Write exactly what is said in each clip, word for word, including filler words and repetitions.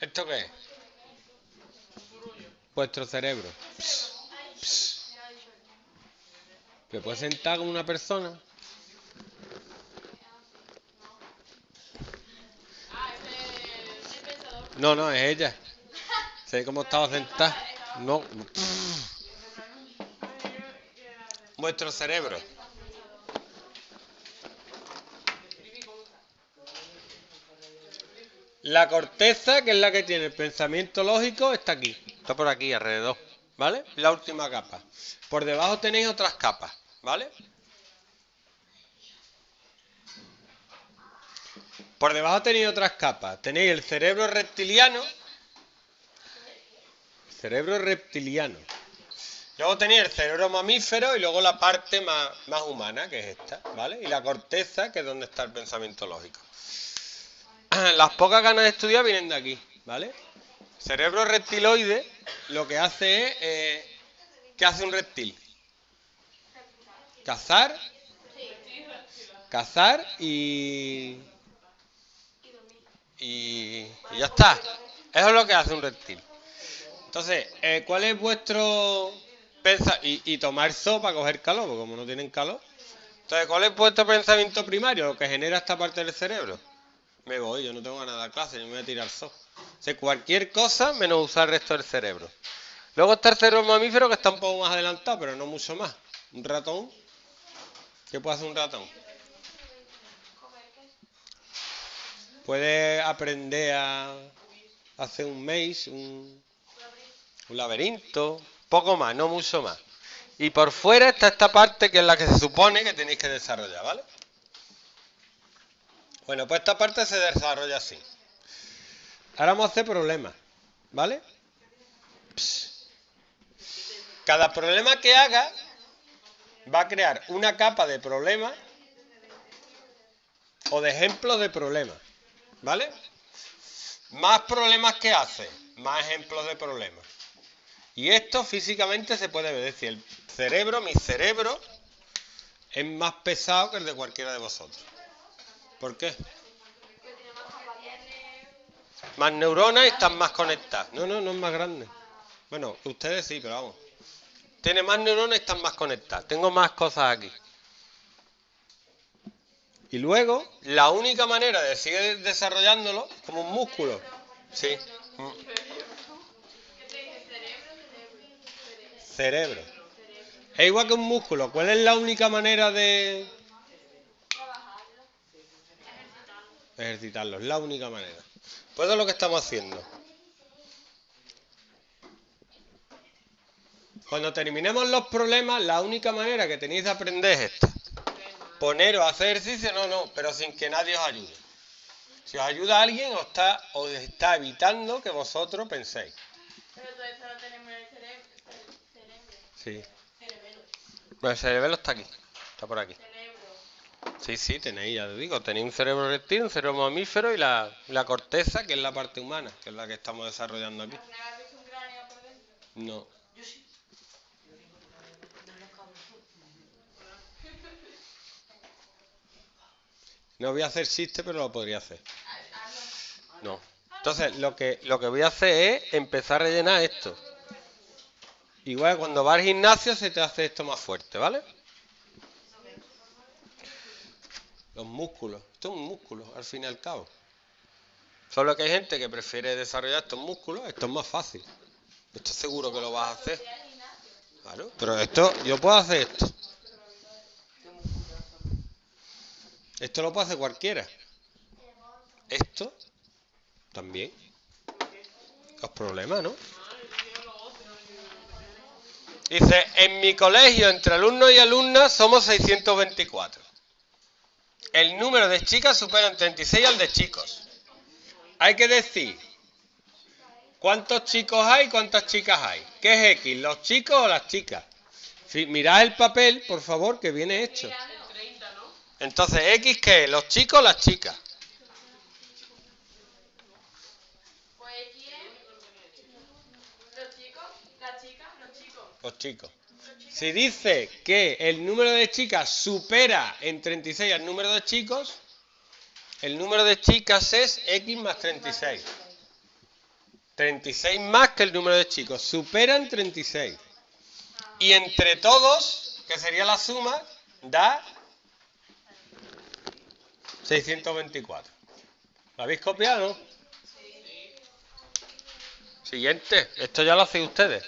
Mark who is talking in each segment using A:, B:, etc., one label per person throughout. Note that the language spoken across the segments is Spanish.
A: ¿Esto qué es? Vuestro cerebro. Pss, pss. ¿Me puedes sentar como una persona? No, no, es ella. Sé cómo estaba sentada. No. Vuestro cerebro. La corteza, que es la que tiene el pensamiento lógico, está aquí. Está por aquí, alrededor. ¿Vale? La última capa. Por debajo tenéis otras capas. ¿Vale? Por debajo tenéis otras capas. Tenéis el cerebro reptiliano. Cerebro reptiliano. Luego tenéis el cerebro mamífero y luego la parte más, más humana, que es esta, ¿vale? Y la corteza, que es donde está el pensamiento lógico. Las pocas ganas de estudiar vienen de aquí, ¿vale? Cerebro reptiloide lo que hace es... Eh, ¿qué hace un reptil? Cazar. Cazar y... Y, y ya está. Eso es lo que hace un reptil. Entonces, eh, ¿cuál es vuestro pensamiento? Y, y tomar sol para coger calor, porque como no tienen calor. Entonces, ¿cuál es vuestro pensamiento primario? Lo que genera esta parte del cerebro. Me voy, yo no tengo ganas de dar clase, yo me voy a tirar sol. O sea, cualquier cosa menos usar el resto del cerebro. Luego está el cerebro mamífero, que está un poco más adelantado, pero no mucho más. Un ratón. ¿Qué puede hacer un ratón? Puede aprender a hacer un maze, un, un laberinto, poco más, no mucho más. Y por fuera está esta parte que es la que se supone que tenéis que desarrollar, ¿vale? Bueno, pues esta parte se desarrolla así. Ahora vamos a hacer problemas, ¿vale? Psst. Cada problema que haga va a crear una capa de problemas o de ejemplos de problemas, ¿vale? Más problemas que hace, más ejemplos de problemas. Y esto físicamente se puede ver, es decir, el cerebro, mi cerebro, es más pesado que el de cualquiera de vosotros. ¿Por qué? Más neuronas y están más conectadas. No, no, no es más grande. Bueno, ustedes sí, pero vamos. Tiene más neuronas y están más conectadas. Tengo más cosas aquí. Y luego, la única manera de seguir desarrollándolo, como un músculo. Sí. Cerebro. Es igual que un músculo. ¿Cuál es la única manera de ejercitarlo? Es la única manera. Pues eso es lo que estamos haciendo. Cuando terminemos los problemas, la única manera que tenéis de aprender es esta. Poneros a hacer ejercicio, no, no, pero sin que nadie os ayude. Si os ayuda alguien, os está, os está evitando que vosotros penséis.
B: Pero todo esto lo tenemos en el cerebro.
A: Sí.
B: Cerebelo.
A: Bueno, el cerebelo está aquí, está por aquí.
B: Cerebro.
A: Sí, sí, tenéis, ya te digo, tenéis un cerebro reptil, un cerebro mamífero y la, la corteza, que es la parte humana, que es la que estamos desarrollando aquí.
B: ¿Alguna vez has visto un cráneo por dentro?
A: No.
B: Yo sí.
A: No voy a hacer chiste, pero lo podría hacer. No. Entonces, lo que, lo que voy a hacer es empezar a rellenar esto. Igual cuando vas al gimnasio se te hace esto más fuerte, ¿vale? Los músculos. Esto es un músculo, al fin y al cabo. Solo que hay gente que prefiere desarrollar estos músculos. Esto es más fácil. Esto seguro que lo vas a hacer. Claro, pero esto, yo puedo hacer esto. Esto lo puede hacer cualquiera. Esto también. Los problemas, ¿no? Dice, en mi colegio, entre alumnos y alumnas, somos seiscientos veinticuatro. El número de chicas supera en treinta y seis al de chicos. Hay que decir, ¿cuántos chicos hay y cuántas chicas hay? ¿Qué es X? ¿Los chicos o las chicas? Si mirad el papel, por favor, que viene hecho. Entonces, ¿X qué es? ¿Los chicos o las chicas?
B: Pues X es los chicos, las chicas, los chicos.
A: Los chicos. Si dice que el número de chicas supera en treinta y seis al número de chicos, el número de chicas es X más treinta y seis. treinta y seis más que el número de chicos. Superan treinta y seis. Y entre todos, que sería la suma, da seiscientos veinticuatro. ¿Lo habéis copiado, no? Siguiente. Esto ya lo hacéis ustedes.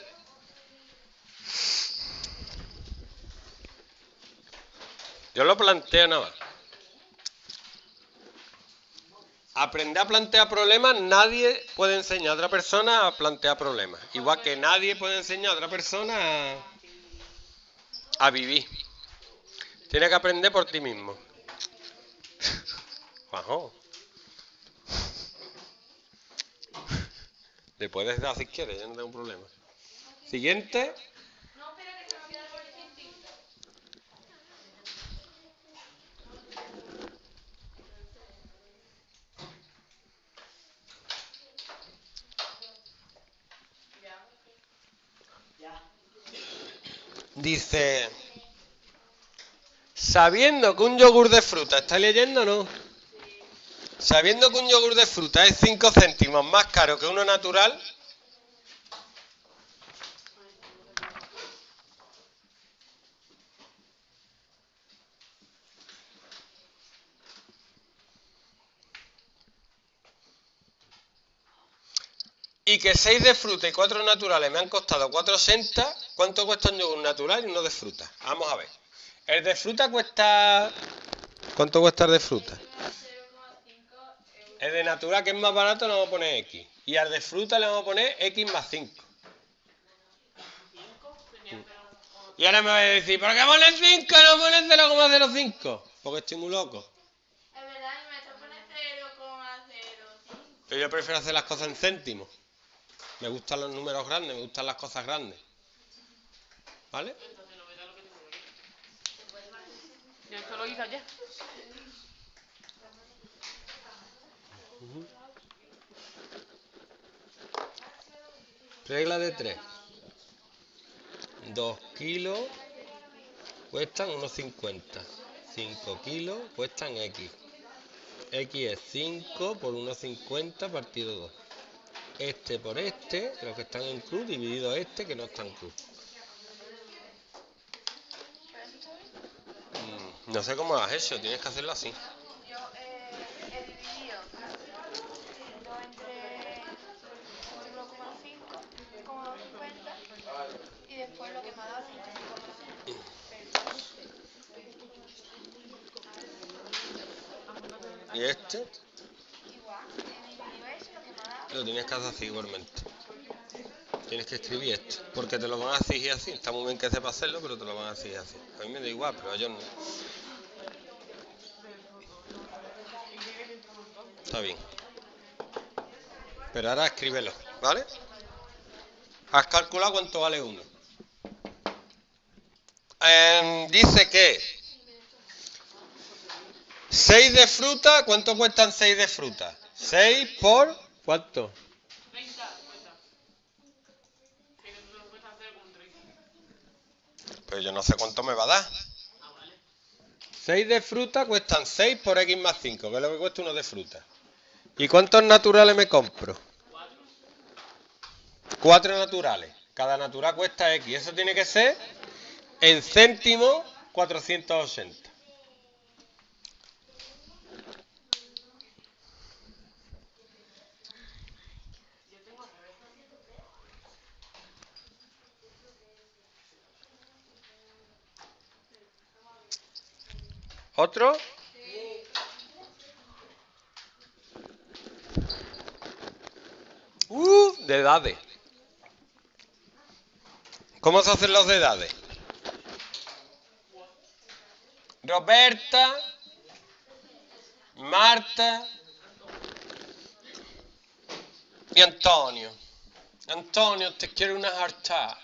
A: Yo lo planteo nada más. Aprender a plantear problemas, nadie puede enseñar a otra persona a plantear problemas. Igual que nadie puede enseñar a otra persona a, a vivir. Tienes que aprender por ti mismo. Juanjo. Le puedes dar si quieres, yo no tengo problema. Siguiente.
B: No, espera que se me queda por distinto.
A: Dice, sabiendo que un yogur de fruta, ¿está leyendo o no? Sabiendo que un yogur de fruta es cinco céntimos más caro que uno natural, y que seis de fruta y cuatro naturales me han costado cuatro ochenta, ¿cuánto cuesta un yogur natural y uno de fruta? Vamos a ver. El de fruta cuesta... ¿Cuánto cuesta el de fruta? El de natural, que es más barato, le vamos a poner X. Y al de fruta le vamos a poner X más cinco. Y ahora me vais a decir, ¿por qué pones cinco y no pones cero coma cero cinco? Porque estoy muy loco.
B: Es verdad, mi maestro pone cero coma cero cinco.
A: Pero yo prefiero hacer las cosas en céntimos. Me gustan los números grandes, me gustan las cosas grandes. ¿Vale?
B: Yo esto lo hice ayer.
A: Regla de tres. dos kilos cuestan uno cincuenta. cinco kilos cuestan X. X es cinco por uno cincuenta partido dos. Este por este, los que están en cruz, dividido este que no está en cruz. Mm, no sé cómo lo has hecho, tienes que hacerlo así.
B: Yo eh, he dividido dos entre uno coma cinco, como dos cincuenta, y después lo que me ha dado cinco coma cinco.
A: Y este
B: Igual, he dividido eso, lo que me ha dado.
A: lo tienes que hacer así igualmente. Tienes que escribir esto, porque te lo van a exigir así. Está muy bien que sepas hacerlo, pero te lo van a exigir así. A mí me da igual, pero a ellos no. Está bien. Pero ahora escríbelo, ¿vale? Has calculado cuánto vale uno. Eh, dice que seis de fruta, ¿cuánto cuestan seis de fruta? seis por... ¿cuánto? Pero yo no sé cuánto me va a dar. seis de fruta cuestan seis por X más cinco, que es lo que cuesta uno de fruta. ¿Y cuántos naturales me compro? cuatro naturales. Cada natural cuesta X. Eso tiene que ser en céntimos cuatrocientos ochenta. ¿Otro? Uh, de edades. ¿Cómo se hacen los de edades? Roberta, Marta y Antonio. Antonio, te quiero una harta.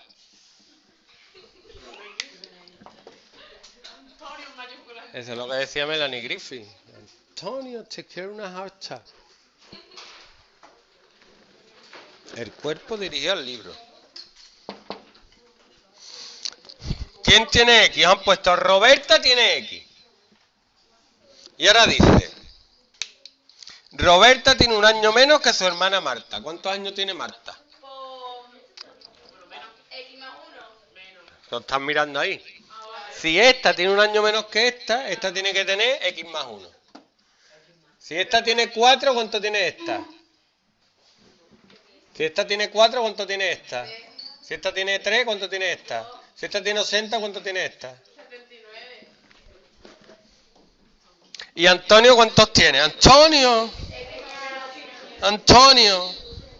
A: Eso es lo que decía Melanie Griffith. Antonio, te quiero una harta. El cuerpo dirigió al libro. ¿Quién tiene X? Han puesto Roberta tiene X. Y ahora dice, Roberta tiene un año menos que su hermana Marta. ¿Cuántos años tiene Marta?
B: X más uno.
A: Lo están mirando ahí. Si esta tiene un año menos que esta, esta tiene que tener X más uno. Si esta tiene cuatro, ¿cuánto tiene esta? Si esta tiene cuatro, ¿cuánto tiene esta? Si esta tiene tres, ¿cuánto tiene esta? Si esta tiene ochenta, ¿cuánto tiene esta?
B: setenta y nueve.
A: ¿Y Antonio cuántos tiene? ¡Antonio! ¡Antonio!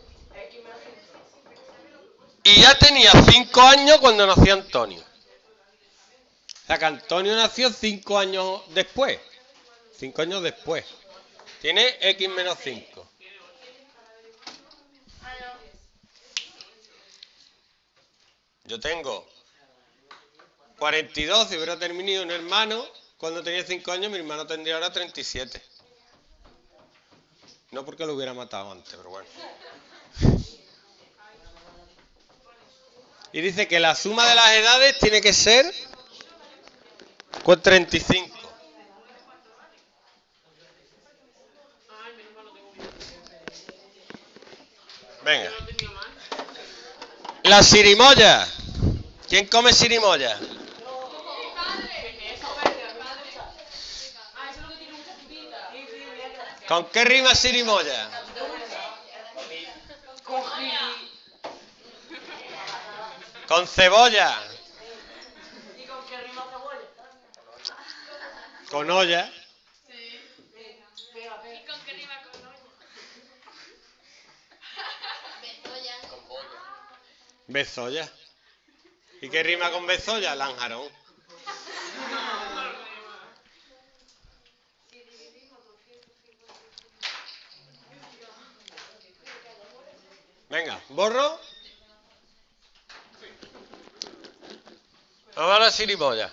A: Y ya tenía cinco años cuando nació Antonio. O sea que Antonio nació cinco años después. cinco años después. Tiene X menos cinco. Yo tengo cuarenta y dos, si hubiera terminado un hermano, cuando tenía cinco años, mi hermano tendría ahora treinta y siete. No porque lo hubiera matado antes, pero bueno. Y dice que la suma de las edades tiene que ser con treinta y cinco. Venga. La sirimoya. ¿Quién come sirimoya? ¿Con qué rima sirimoya? Con cebolla.
C: ¿Y con qué rima cebolla?
A: Con olla.
C: Pega, pega.
B: ¿Y con qué rima con olla?
A: Bezoya. ¿Y qué rima con bezoya? Lanjarón. Venga, borro. Vamos a la sirimoya.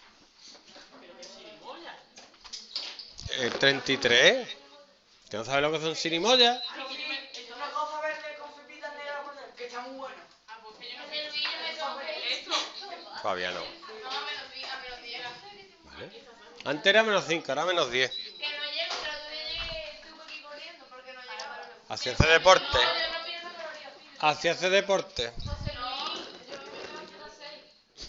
A: El treinta y tres. ¿Que no sabes lo que son sirimoyas?
C: Es una cosa verde con pepitas negras por dentro, que está muy buena.
B: Ah, pues que yo no sé el vídeo me tengo que ir.
A: Todavía no.
B: No, a menos diez, a menos diez.
A: Vale. Antes era menos cinco, ahora menos diez.
B: Que no llego, pero tú llegué, estuve aquí corriendo porque no llegaba.
A: Así hace deporte.
B: No, yo no pienso que lo haría así.
A: Así hace deporte.
B: José Luis, yo me levanté a las seis.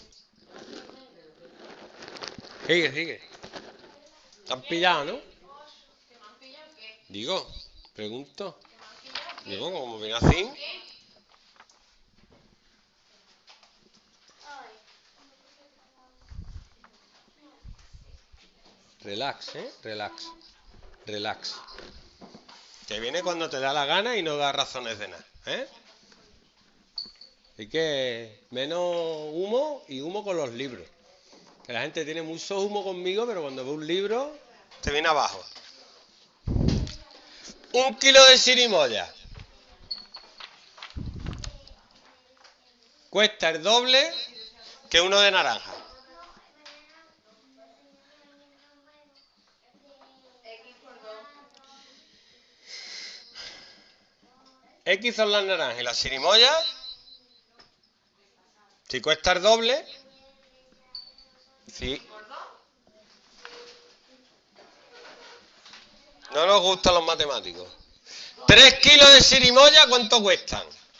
A: Sigue, sigue. ¿Te han pillado, no?
B: ¿Que me han pillado qué?
A: Digo, pregunto.
B: ¿Que me han pillado qué?
A: Digo, como viene así.
B: ¿Qué? Ay.
A: Relax, ¿eh? Relax. Relax. Que viene cuando te da la gana y no da razones de nada, ¿eh? Así que menos humo y humo con los libros. Que la gente tiene mucho humo conmigo, pero cuando ve un libro, te viene abajo. Un kilo de sirimoya. Cuesta el doble que uno de naranja.
B: X por dos.
A: X son las naranjas y las sirimoyas. Si cuesta el doble. Sí. No nos gustan los matemáticos. Tres kilos de sirimoya, ¿cuánto cuestan?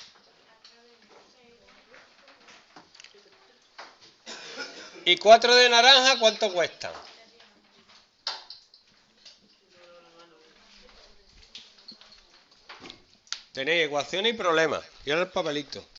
A: Y cuatro de naranja, ¿cuánto cuestan? Tenéis ecuaciones y problemas. Y ahora el papelito.